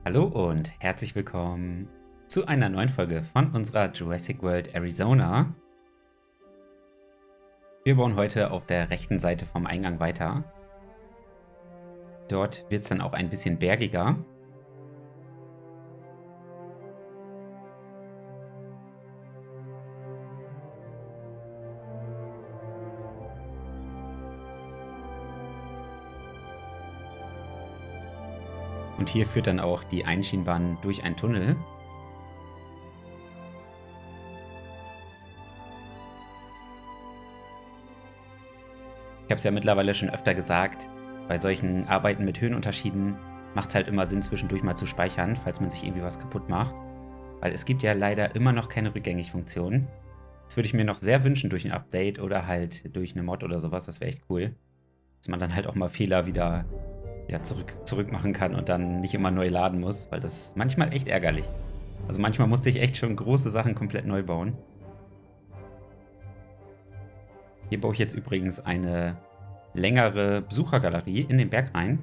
Hallo und herzlich willkommen zu einer neuen Folge von unserer Jurassic World Arizona. Wir bauen heute auf der rechten Seite vom Eingang weiter. Dort wird es dann auch ein bisschen bergiger. Und hier führt dann auch die Einschienbahn durch einen Tunnel. Ich habe es ja mittlerweile schon öfter gesagt, bei solchen Arbeiten mit Höhenunterschieden macht es halt immer Sinn, zwischendurch mal zu speichern, falls man sich irgendwie was kaputt macht. Weil es gibt ja leider immer noch keine Rückgängig-Funktion. Das würde ich mir noch sehr wünschen durch ein Update oder halt durch eine Mod oder sowas. Das wäre echt cool. Dass man dann halt auch mal Fehler wieder zurück machen kann und dann nicht immer neu laden muss, weil das ist manchmal echt ärgerlich. Also manchmal musste ich echt schon große Sachen komplett neu bauen. Hier baue ich jetzt übrigens eine längere Besuchergalerie in den Berg rein.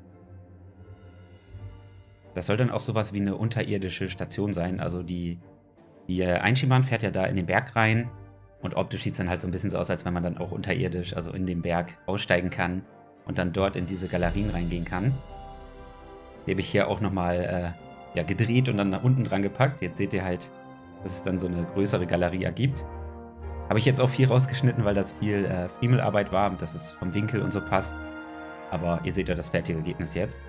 Das soll dann auch sowas wie eine unterirdische Station sein. Also die Einschienbahn fährt ja da in den Berg rein und optisch sieht es dann halt so ein bisschen so aus, als wenn man dann auch unterirdisch, also in den Berg, aussteigen kann und dann dort in diese Galerien reingehen kann. Die habe ich hier auch nochmal gedreht und dann nach unten dran gepackt. Jetzt seht ihr halt, dass es dann so eine größere Galerie ergibt. Habe ich jetzt auch viel rausgeschnitten, weil das viel Friemelarbeit war, dass es vom Winkel und so passt. Aber ihr seht ja das fertige Ergebnis jetzt.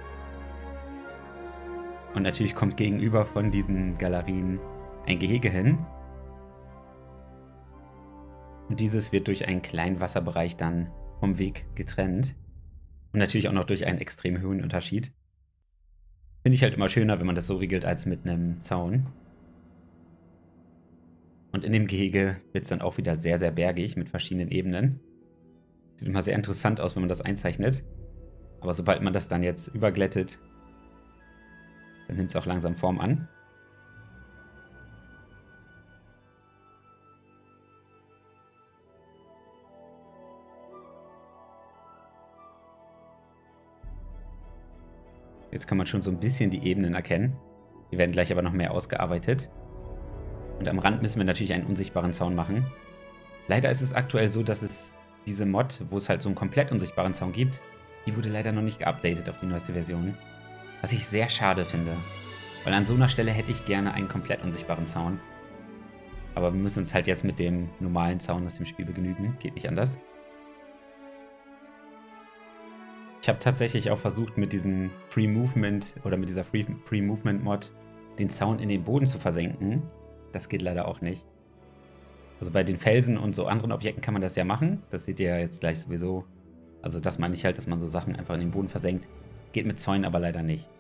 Und natürlich kommt gegenüber von diesen Galerien ein Gehege hin. Und dieses wird durch einen kleinen Wasserbereich dann vom Weg getrennt. Und natürlich auch noch durch einen extremen Höhenunterschied. Finde ich halt immer schöner, wenn man das so regelt, als mit einem Zaun. Und in dem Gehege wird es dann auch wieder sehr, sehr bergig mit verschiedenen Ebenen. Sieht immer sehr interessant aus, wenn man das einzeichnet. Aber sobald man das dann jetzt überglättet, dann nimmt es auch langsam Form an. Jetzt kann man schon so ein bisschen die Ebenen erkennen. Die werden gleich aber noch mehr ausgearbeitet. Und am Rand müssen wir natürlich einen unsichtbaren Zaun machen. Leider ist es aktuell so, dass es diese Mod, wo es halt so einen komplett unsichtbaren Zaun gibt, die wurde leider noch nicht geupdatet auf die neueste Version. Was ich sehr schade finde. Weil an so einer Stelle hätte ich gerne einen komplett unsichtbaren Zaun. Aber wir müssen uns halt jetzt mit dem normalen Zaun aus dem Spiel begnügen. Geht nicht anders. Ich habe tatsächlich auch versucht, mit diesem Free Movement oder mit dieser Free Movement Mod den Zaun in den Boden zu versenken. Das geht leider auch nicht. Also bei den Felsen und so anderen Objekten kann man das ja machen. Das seht ihr ja jetzt gleich sowieso. Also das meine ich halt, dass man so Sachen einfach in den Boden versenkt. Geht mit Zäunen aber leider nicht.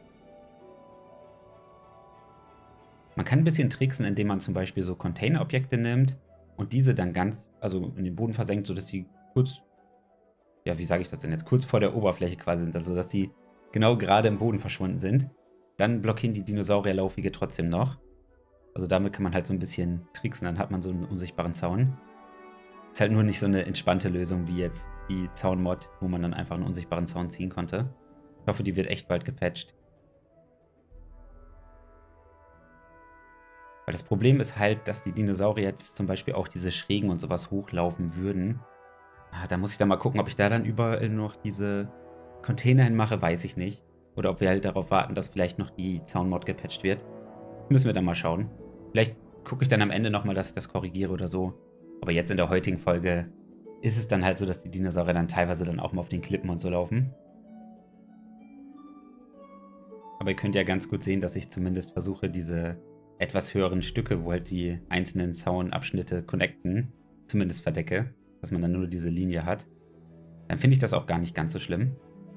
Man kann ein bisschen tricksen, indem man zum Beispiel so Container-Objekte nimmt und diese dann also in den Boden versenkt, sodass die kurz, wie sage ich das denn jetzt, kurz vor der Oberfläche quasi sind, also dass sie genau gerade im Boden verschwunden sind. Dann blockieren die Dinosaurierlaufwege trotzdem noch. Also damit kann man halt so ein bisschen tricksen, dann hat man so einen unsichtbaren Zaun. Ist halt nur nicht so eine entspannte Lösung wie jetzt die Zaun-Mod, wo man dann einfach einen unsichtbaren Zaun ziehen konnte. Ich hoffe, die wird echt bald gepatcht. Weil das Problem ist halt, dass die Dinosaurier jetzt zum Beispiel auch diese Schrägen und sowas hochlaufen würden. Da muss ich dann mal gucken, ob ich da dann überall noch diese Container hinmache, weiß ich nicht. Oder ob wir halt darauf warten, dass vielleicht noch die Zaun-Mod gepatcht wird. Müssen wir dann mal schauen. Vielleicht gucke ich dann am Ende nochmal, dass ich das korrigiere oder so. Aber jetzt in der heutigen Folge ist es dann halt so, dass die Dinosaurier dann teilweise dann auch mal auf den Klippen und so laufen. Aber ihr könnt ja ganz gut sehen, dass ich zumindest versuche, diese etwas höheren Stücke, wo halt die einzelnen Zaunabschnitte connecten, zumindest verdecke, dass man dann nur diese Linie hat. Dann finde ich das auch gar nicht ganz so schlimm.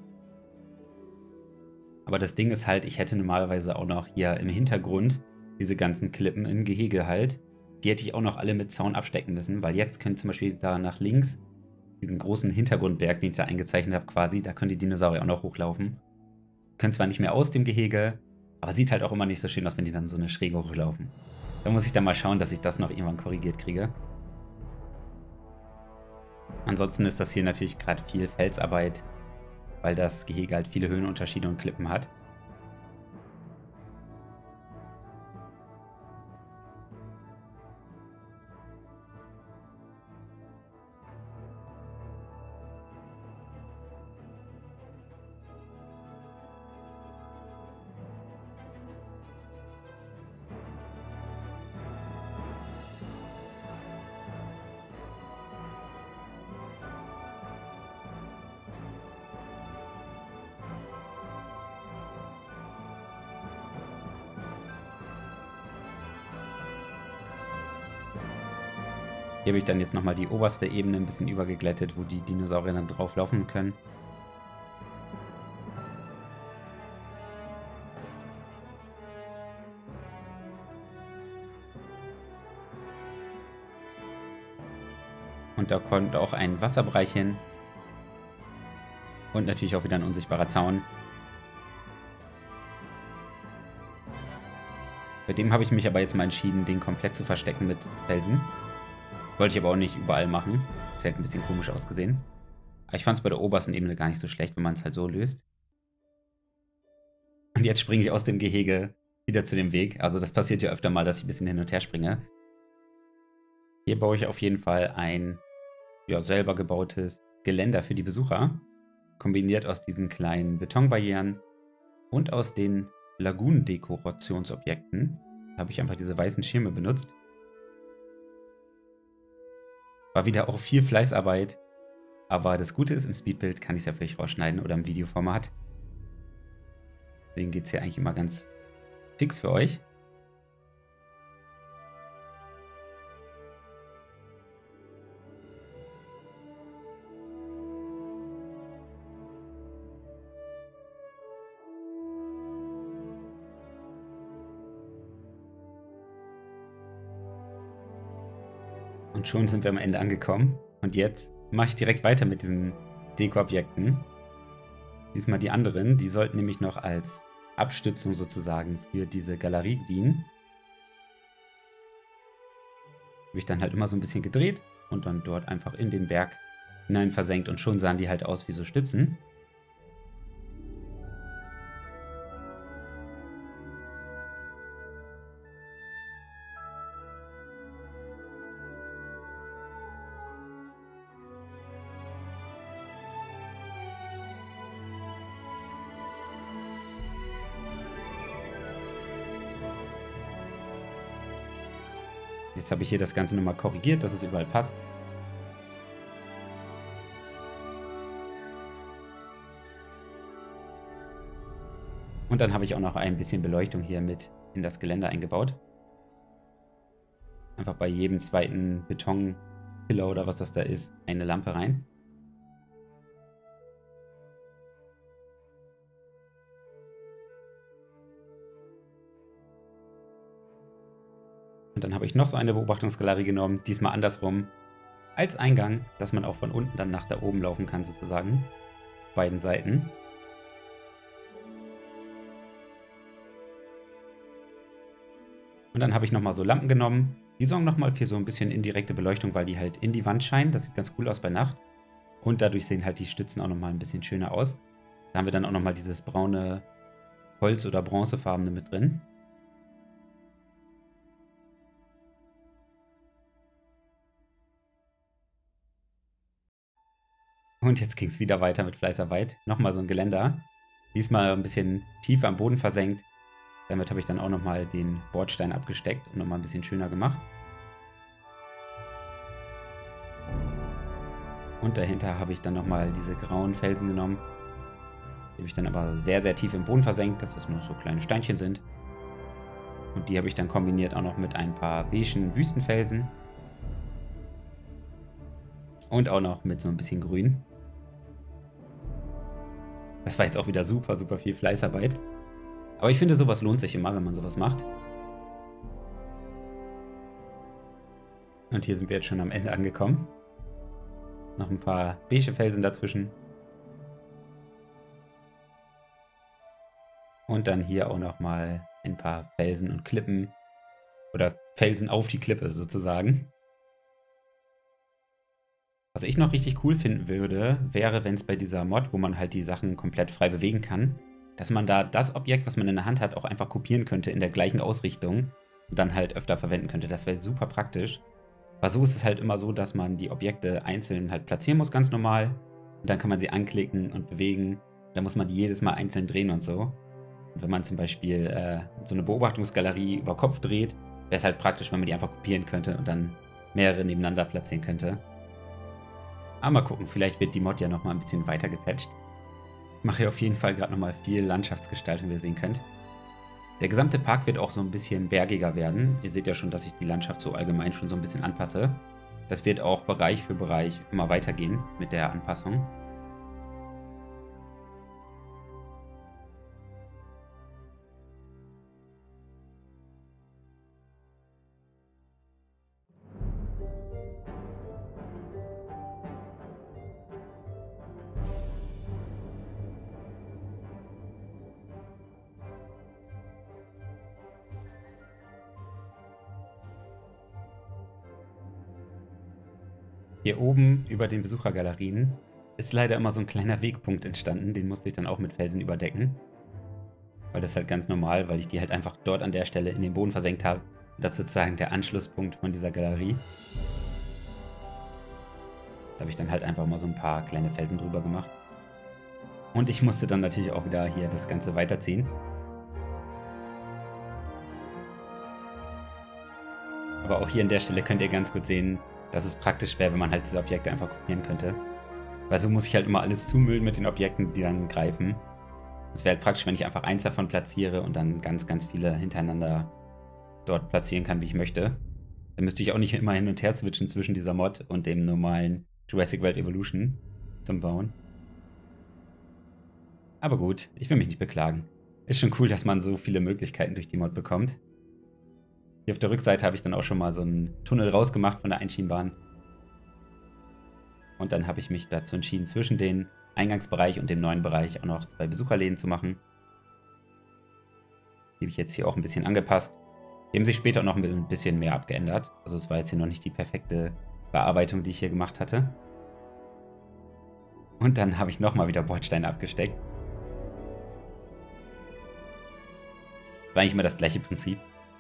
Aber das Ding ist halt, ich hätte normalerweise auch noch hier im Hintergrund diese ganzen Klippen im Gehege halt. Die hätte ich auch noch alle mit Zaun abstecken müssen, weil jetzt können zum Beispiel da nach links, diesen großen Hintergrundberg, den ich da eingezeichnet habe quasi, da können die Dinosaurier auch noch hochlaufen. Können zwar nicht mehr aus dem Gehege, aber sieht halt auch immer nicht so schön aus, wenn die dann so eine Schräge hochlaufen. Da muss ich dann mal schauen, dass ich das noch irgendwann korrigiert kriege. Ansonsten ist das hier natürlich gerade viel Felsarbeit, weil das Gehege halt viele Höhenunterschiede und Klippen hat. Hier habe ich dann jetzt nochmal die oberste Ebene ein bisschen übergeglättet, wo die Dinosaurier dann drauf laufen können. Und da kommt auch ein Wasserbereich hin. Und natürlich auch wieder ein unsichtbarer Zaun. Bei dem habe ich mich aber jetzt mal entschieden, den komplett zu verstecken mit Felsen. Wollte ich aber auch nicht überall machen. Das hätte ein bisschen komisch ausgesehen. Aber ich fand es bei der obersten Ebene gar nicht so schlecht, wenn man es halt so löst. Und jetzt springe ich aus dem Gehege wieder zu dem Weg. Also das passiert ja öfter mal, dass ich ein bisschen hin und her springe. Hier baue ich auf jeden Fall ein selber gebautes Geländer für die Besucher. Kombiniert aus diesen kleinen Betonbarrieren und aus den Lagunendekorationsobjekten. Da habe ich einfach diese weißen Schirme benutzt. War wieder auch viel Fleißarbeit. Aber das Gute ist, im Speedbuild kann ich es ja vielleicht rausschneiden oder im Videoformat. Deswegen geht es hier eigentlich immer ganz fix für euch. Und schon sind wir am Ende angekommen. Und jetzt mache ich direkt weiter mit diesen Deko-Objekten. Diesmal die anderen. Die sollten nämlich noch als Abstützung sozusagen für diese Galerie dienen. Habe ich dann halt immer so ein bisschen gedreht und dann dort einfach in den Berg hinein versenkt. Und schon sahen die halt aus wie so Stützen. Jetzt habe ich hier das Ganze nochmal korrigiert, dass es überall passt. Und dann habe ich auch noch ein bisschen Beleuchtung hier mit in das Geländer eingebaut. Einfach bei jedem zweiten Betonpillar oder was das da ist, eine Lampe rein. Und dann habe ich noch so eine Beobachtungsgalerie genommen, diesmal andersrum, als Eingang, dass man auch von unten dann nach da oben laufen kann sozusagen. Beiden Seiten. Und dann habe ich nochmal so Lampen genommen. Die sorgen nochmal für so ein bisschen indirekte Beleuchtung, weil die halt in die Wand scheinen. Das sieht ganz cool aus bei Nacht. Und dadurch sehen halt die Stützen auch nochmal ein bisschen schöner aus. Da haben wir dann auch nochmal dieses braune Holz- oder bronzefarbene mit drin. Und jetzt ging es wieder weiter mit Fleißarbeit. Nochmal so ein Geländer. Diesmal ein bisschen tiefer am Boden versenkt. Damit habe ich dann auch nochmal den Bordstein abgesteckt und nochmal ein bisschen schöner gemacht. Und dahinter habe ich dann nochmal diese grauen Felsen genommen. Die habe ich dann aber sehr, sehr tief im Boden versenkt, dass das nur so kleine Steinchen sind. Und die habe ich dann kombiniert auch noch mit ein paar beigen Wüstenfelsen. Und auch noch mit so ein bisschen Grün. Das war jetzt auch wieder super, super viel Fleißarbeit. Aber ich finde, sowas lohnt sich immer, wenn man sowas macht. Und hier sind wir jetzt schon am Ende angekommen. Noch ein paar beige Felsen dazwischen. Und dann hier auch nochmal ein paar Felsen und Klippen. Oder Felsen auf die Klippe sozusagen. Was ich noch richtig cool finden würde, wäre, wenn es bei dieser Mod, wo man halt die Sachen komplett frei bewegen kann, dass man da das Objekt, was man in der Hand hat, auch einfach kopieren könnte in der gleichen Ausrichtung und dann halt öfter verwenden könnte. Das wäre super praktisch. Aber so ist es halt immer so, dass man die Objekte einzeln halt platzieren muss, ganz normal. Und dann kann man sie anklicken und bewegen. Da muss man die jedes Mal einzeln drehen und so. Und wenn man zum Beispiel so eine Beobachtungsgalerie über Kopf dreht, wäre es halt praktisch, wenn man die einfach kopieren könnte und dann mehrere nebeneinander platzieren könnte. Aber mal gucken, vielleicht wird die Mod ja nochmal ein bisschen weiter gepatcht. Ich mache hier auf jeden Fall gerade nochmal viel Landschaftsgestaltung, wie ihr sehen könnt. Der gesamte Park wird auch so ein bisschen bergiger werden. Ihr seht ja schon, dass ich die Landschaft so allgemein schon so ein bisschen anpasse. Das wird auch Bereich für Bereich immer weitergehen mit der Anpassung. Hier oben über den Besuchergalerien ist leider immer so ein kleiner Wegpunkt entstanden. Den musste ich dann auch mit Felsen überdecken. Weil das halt ganz normal, weil ich die halt einfach dort an der Stelle in den Boden versenkt habe. Das ist sozusagen der Anschlusspunkt von dieser Galerie. Da habe ich dann halt einfach mal so ein paar kleine Felsen drüber gemacht. Und ich musste dann natürlich auch wieder hier das Ganze weiterziehen. Aber auch hier an der Stelle könnt ihr ganz gut sehen, dass es praktisch wäre, wenn man halt diese Objekte einfach kopieren könnte. Weil so muss ich halt immer alles zumüllen mit den Objekten, die dann greifen. Es wäre halt praktisch, wenn ich einfach eins davon platziere und dann ganz, ganz viele hintereinander dort platzieren kann, wie ich möchte. Dann müsste ich auch nicht immer hin und her switchen zwischen dieser Mod und dem normalen Jurassic World Evolution zum Bauen. Aber gut, ich will mich nicht beklagen. Ist schon cool, dass man so viele Möglichkeiten durch die Mod bekommt. Hier auf der Rückseite habe ich dann auch schon mal so einen Tunnel rausgemacht von der Einschienenbahn. Und dann habe ich mich dazu entschieden, zwischen den Eingangsbereich und dem neuen Bereich auch noch 2 Besucherläden zu machen. Die habe ich jetzt hier auch ein bisschen angepasst. Die haben sich später noch ein bisschen mehr abgeändert. Also es war jetzt hier noch nicht die perfekte Bearbeitung, die ich hier gemacht hatte. Und dann habe ich nochmal wieder Bordsteine abgesteckt. War eigentlich immer das gleiche Prinzip.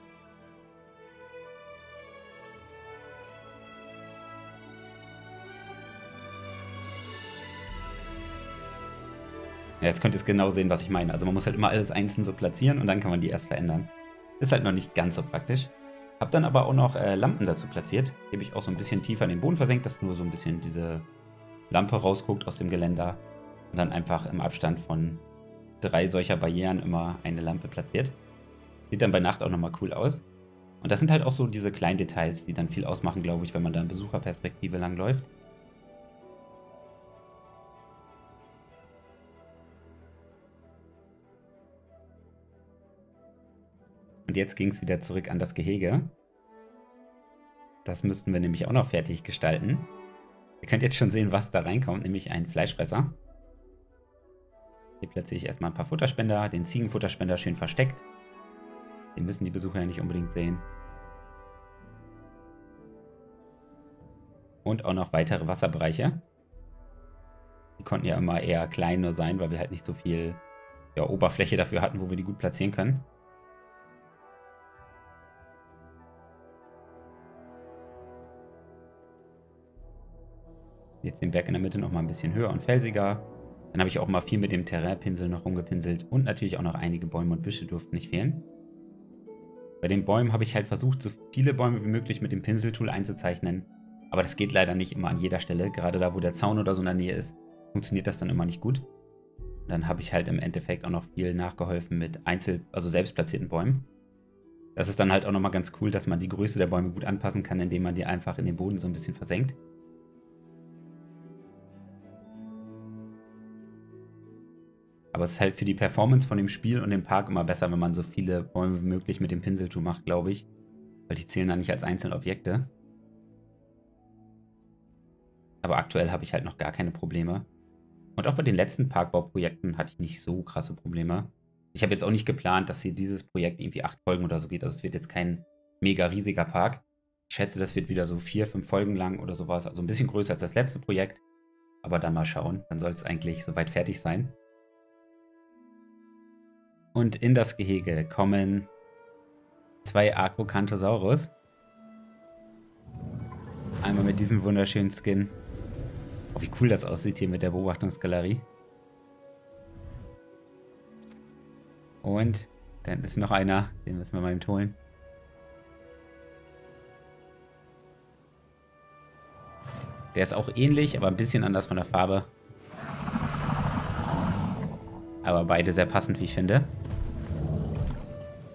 Ja, jetzt könnt ihr es genau sehen, was ich meine. Also man muss halt immer alles einzeln so platzieren und dann kann man die erst verändern. Ist halt noch nicht ganz so praktisch. Hab dann aber auch noch Lampen dazu platziert. Die habe ich auch so ein bisschen tiefer in den Boden versenkt, dass nur so ein bisschen diese Lampe rausguckt aus dem Geländer. Und dann einfach im Abstand von 3 solcher Barrieren immer eine Lampe platziert. Sieht dann bei Nacht auch nochmal cool aus. Und das sind halt auch so diese kleinen Details, die dann viel ausmachen, glaube ich, wenn man da in Besucherperspektive langläuft. Und jetzt ging es wieder zurück an das Gehege. Das müssten wir nämlich auch noch fertig gestalten. Ihr könnt jetzt schon sehen, was da reinkommt, nämlich ein Fleischfresser. Hier platziere ich erstmal ein paar Futterspender, den Ziegenfutterspender schön versteckt. Den müssen die Besucher ja nicht unbedingt sehen. Und auch noch weitere Wasserbereiche. Die konnten ja immer eher klein nur sein, weil wir halt nicht so viel Oberfläche dafür hatten, wo wir die gut platzieren können. Jetzt den Berg in der Mitte noch mal ein bisschen höher und felsiger. Dann habe ich auch mal viel mit dem Terrainpinsel noch rumgepinselt. Und natürlich auch noch einige Bäume und Büsche durften nicht fehlen. Bei den Bäumen habe ich halt versucht, so viele Bäume wie möglich mit dem Pinseltool einzuzeichnen. Aber das geht leider nicht immer an jeder Stelle. Gerade da, wo der Zaun oder so in der Nähe ist, funktioniert das dann immer nicht gut. Und dann habe ich halt im Endeffekt auch noch viel nachgeholfen mit also selbst platzierten Bäumen. Das ist dann halt auch nochmal ganz cool, dass man die Größe der Bäume gut anpassen kann, indem man die einfach in den Boden so ein bisschen versenkt. Aber es ist halt für die Performance von dem Spiel und dem Park immer besser, wenn man so viele Bäume wie möglich mit dem Pinseltool macht, glaube ich. Weil die zählen dann nicht als einzelne Objekte. Aber aktuell habe ich halt noch gar keine Probleme. Und auch bei den letzten Parkbauprojekten hatte ich nicht so krasse Probleme. Ich habe jetzt auch nicht geplant, dass hier dieses Projekt irgendwie 8 Folgen oder so geht. Also es wird jetzt kein mega riesiger Park. Ich schätze, das wird wieder so 4, 5 Folgen lang oder sowas. Also ein bisschen größer als das letzte Projekt. Aber dann mal schauen. Dann soll es eigentlich soweit fertig sein. Und in das Gehege kommen 2 Acrocanthosaurus. Einmal mit diesem wunderschönen Skin. Oh, wie cool das aussieht hier mit der Beobachtungsgalerie. Und dann ist noch einer, den müssen wir mal eben holen. Der ist auch ähnlich, aber ein bisschen anders von der Farbe. Aber beide sehr passend, wie ich finde.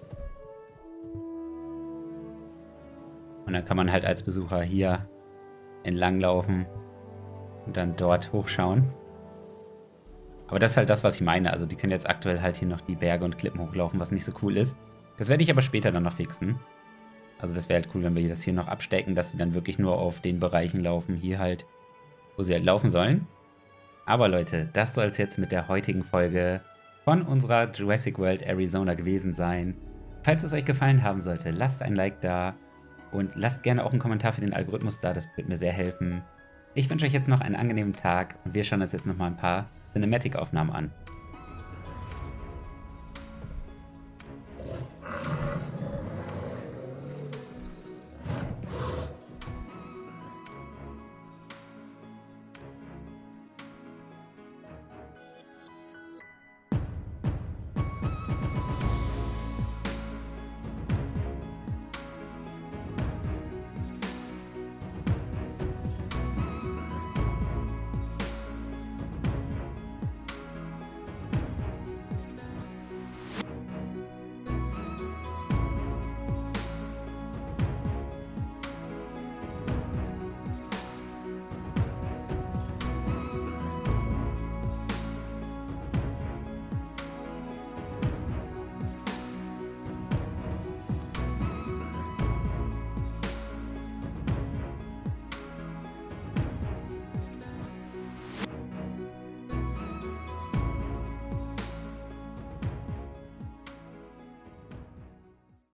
Und dann kann man halt als Besucher hier entlang laufen und dann dort hochschauen. Aber das ist halt das, was ich meine. Also die können jetzt aktuell halt hier noch die Berge und Klippen hochlaufen, was nicht so cool ist. Das werde ich aber später dann noch fixen. Also das wäre halt cool, wenn wir das hier noch abstecken, dass sie dann wirklich nur auf den Bereichen laufen, hier halt, wo sie halt laufen sollen. Aber Leute, das soll es jetzt mit der heutigen Folge von unserer Jurassic World Arizona gewesen sein. Falls es euch gefallen haben sollte, lasst ein Like da und lasst gerne auch einen Kommentar für den Algorithmus da, das wird mir sehr helfen. Ich wünsche euch jetzt noch einen angenehmen Tag und wir schauen uns jetzt nochmal ein paar Cinematic-Aufnahmen an.